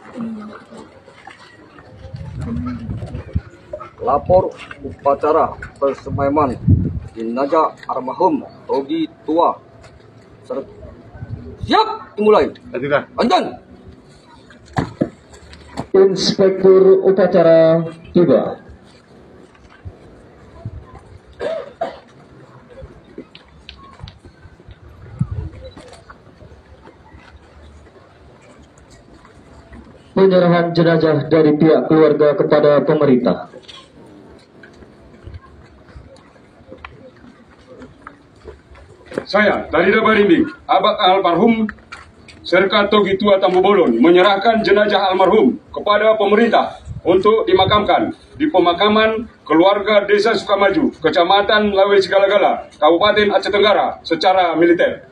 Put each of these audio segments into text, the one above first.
Lapor upacara persemayaman jenazah almarhum Togi Tua. Siap, dimulai. Lanjut. Inspektur upacara tiba. Penyerahan jenazah dari pihak keluarga kepada pemerintah. Saya, Darida Barindi, abang almarhum Serka Togi Tua Tambu Bolon, menyerahkan jenazah almarhum kepada pemerintah untuk dimakamkan di pemakaman keluarga Desa Sukamaju, Kecamatan Lawes Galagala, Kabupaten Aceh Tenggara, secara militer.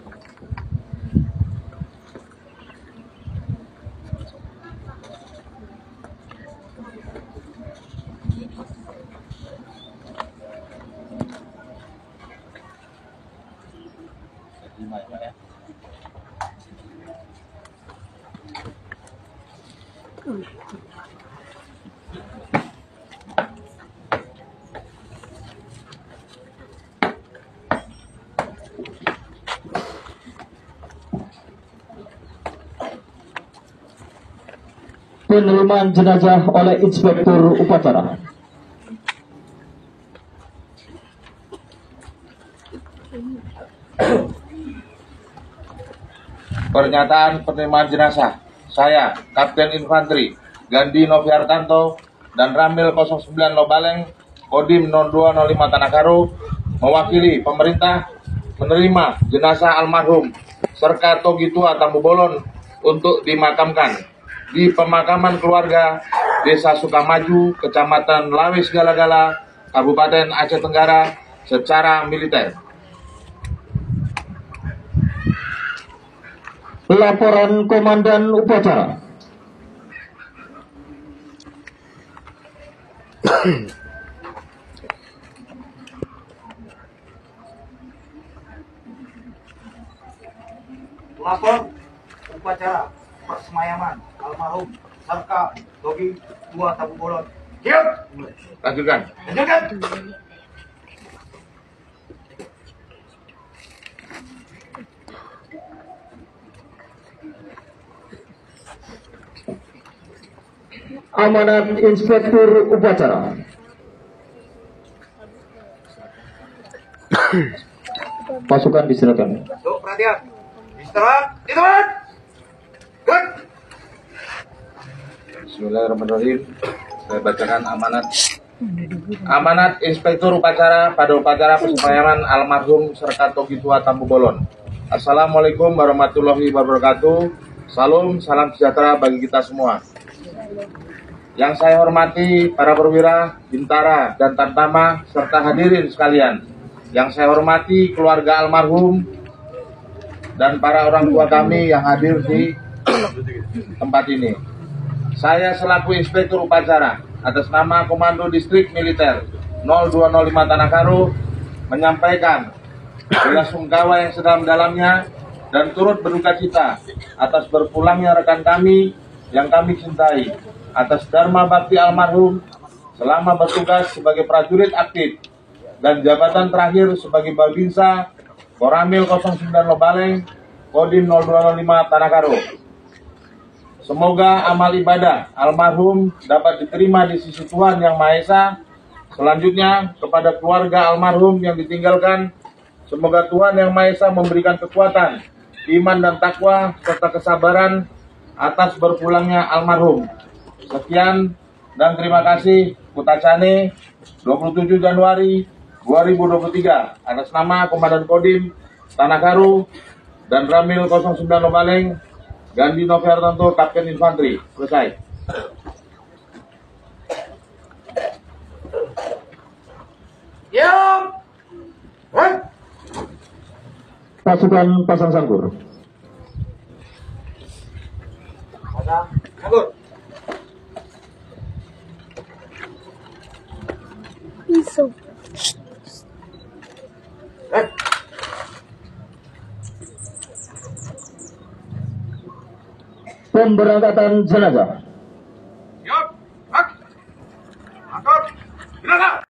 Penerimaan jenazah oleh Inspektur Upacara. Pernyataan penerimaan jenazah. Saya, Kapten Infanteri Gandhi Noviartanto dan Ramil 09 Lobaleng, Kodim 0205 Tanakaro, mewakili pemerintah menerima jenazah almarhum Serka Togi Tua Tambu Bolon untuk dimakamkan di pemakaman keluarga Desa Sukamaju, Kecamatan Lawes Galagala, Kabupaten Aceh Tenggara, secara militer. Laporan Komandan Upacara. Lapor upacara persemayaman almarhum Serka Togi Tua Tambu Bolon. Siap. Lanjutkan. Amanat Inspektur Upacara. Pasukan diserahkan. Untuk perhatian. Istirahat di tempat. Good. Bismillahirrahmanirrahim. Saya bacakan amanat Inspektur Upacara pada upacara persemayaman almarhum Serka Togi Tua Tambu Bolon. Assalamualaikum warahmatullahi wabarakatuh. Salam sejahtera bagi kita semua. Yang saya hormati para perwira, bintara, dan tamtama, serta hadirin sekalian. Yang saya hormati keluarga almarhum dan para orang tua kami yang hadir di tempat ini. Saya selaku Inspektur Upacara atas nama Komando Distrik Militer 0205 Tanakaro menyampaikan bela sungkawa yang sedalam-dalamnya dan turut berduka cita atas berpulangnya rekan kami yang kami cintai, atas dharma bakti almarhum selama bertugas sebagai prajurit aktif dan jabatan terakhir sebagai Babinsa Koramil 09 Lobaleng, Kodim 0205 Tanakaro. Semoga amal ibadah almarhum dapat diterima di sisi Tuhan Yang Maha Esa. Selanjutnya, kepada keluarga almarhum yang ditinggalkan, semoga Tuhan Yang Maha Esa memberikan kekuatan, iman dan takwa, serta kesabaran atas berpulangnya almarhum. Sekian dan terima kasih. Kutacane 27 Januari 2023 atas nama Komandan Kodim Tanakaro dan Ramil 09 Lobaleng, Gandhi Noviartanto, Kapten Infanteri. Selesai. Pasukan pasang sangkur. Sangkur. Pemberangkatan jenazah. Angkat. Silakan.